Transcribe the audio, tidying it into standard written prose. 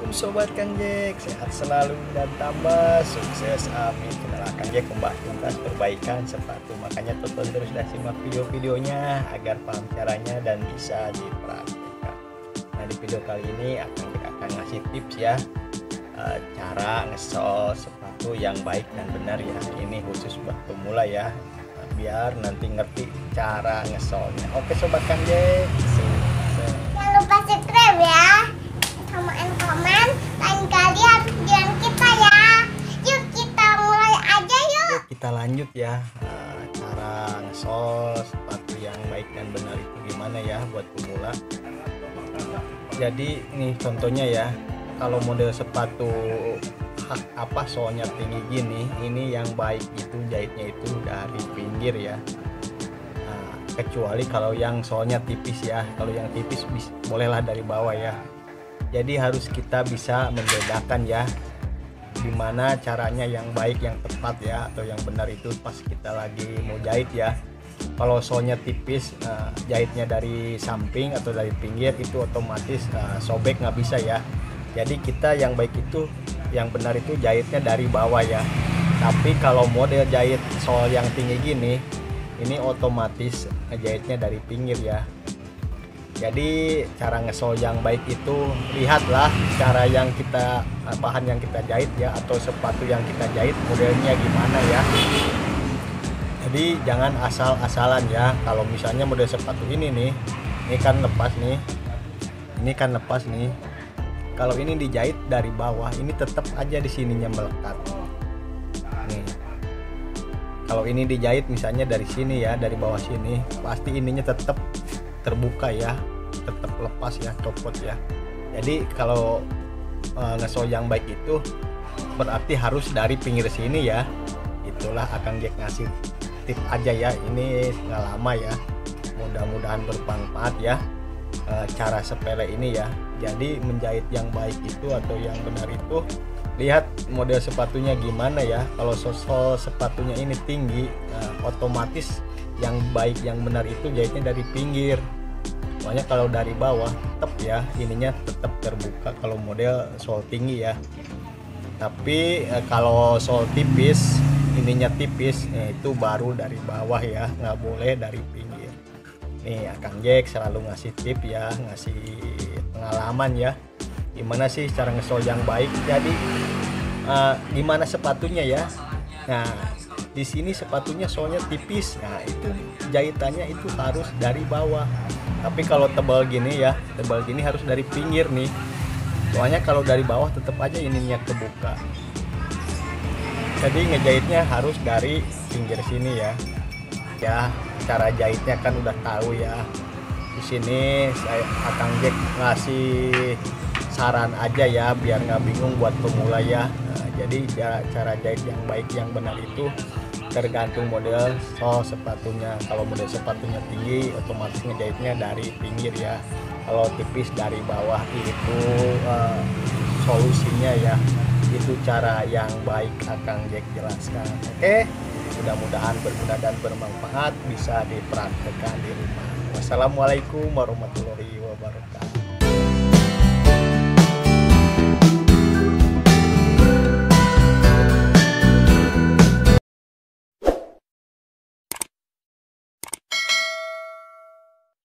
Sobat Kang Jack, sehat selalu dan tambah sukses, amin. Kenal Kang Jack membahas tuntas perbaikan sepatu, makanya tonton terus dan simak video-videonya agar paham caranya dan bisa dipraktikkan. Nah, di video kali ini akan ngasih tips ya, cara ngesol sepatu yang baik dan benar ya. Ini khusus buat pemula ya, biar nanti ngerti cara ngesolnya. Oke Sobat Kang Jack, jangan lupa subscribe ya, sama komen, lain kali harus jalan kita ya. Yuk kita mulai aja yuk. Kita lanjut ya, cara ngesol sepatu yang baik dan benar itu gimana ya buat pemula. Jadi ini contohnya ya, kalau model sepatu solnya tinggi gini, ini yang baik itu jahitnya itu dari pinggir ya. Kecuali kalau yang solnya tipis ya, kalau yang tipis bolehlah dari bawah ya. Jadi harus kita bisa membedakan ya, gimana caranya yang baik, yang tepat ya, atau yang benar itu pas kita lagi mau jahit ya. Kalau solnya tipis, jahitnya dari samping atau dari pinggir itu otomatis sobek, nggak bisa ya. Jadi kita yang baik itu, yang benar itu jahitnya dari bawah ya. Tapi kalau model jahit sol yang tinggi gini, ini otomatis ngejahitnya dari pinggir ya. Jadi cara ngesol yang baik itu, lihatlah cara yang kita, bahan yang kita jahit ya, atau sepatu yang kita jahit modelnya gimana ya. Jadi jangan asal-asalan ya. Kalau misalnya model sepatu ini nih, ini kan lepas nih, ini kan lepas nih. Kalau ini dijahit dari bawah, ini tetap aja di sininya melekat. Nih. Kalau ini dijahit misalnya dari sini ya, dari bawah sini, pasti ininya tetap terbuka ya, tetap lepas ya, copot ya. Jadi kalau ngesol yang baik itu berarti harus dari pinggir sini ya. Itulah akan Jack ngasih tip aja ya, ini nggak lama ya, mudah-mudahan bermanfaat ya, cara sepele ini ya. Jadi menjahit yang baik itu atau yang benar itu, lihat model sepatunya gimana ya. Kalau sol sepatunya ini tinggi, otomatis yang baik yang benar itu jahitnya dari pinggir. Soalnya kalau dari bawah tetap ya, ininya tetap terbuka kalau model sol tinggi ya. Tapi kalau sol tipis, ininya tipis, itu baru dari bawah ya, nggak boleh dari pinggir. Nih Kang Jack selalu ngasih tip ya, ngasih pengalaman ya, gimana sih cara ngesol yang baik. Jadi gimana sepatunya ya. Nah di sini sepatunya solnya tipis, nah itu jahitannya itu harus dari bawah. Tapi kalau tebal gini ya, tebal gini harus dari pinggir nih. Soalnya kalau dari bawah tetap aja ininya kebuka. Jadi ngejahitnya harus dari pinggir sini ya. Ya, cara jahitnya kan udah tahu ya. Di sini saya Kang Jack ngasih saran aja ya, biar nggak bingung buat pemula ya. Nah, jadi cara jahit yang baik yang benar itu tergantung model sol sepatunya. Kalau model sepatunya tinggi, otomatis ngejahitnya dari pinggir ya. Kalau tipis dari bawah, itu solusinya ya. Itu cara yang baik Kang Jack jelaskan. Oke, mudah-mudahan berguna dan bermanfaat, bisa dipraktekkan di rumah. Wassalamualaikum warahmatullahi wabarakatuh.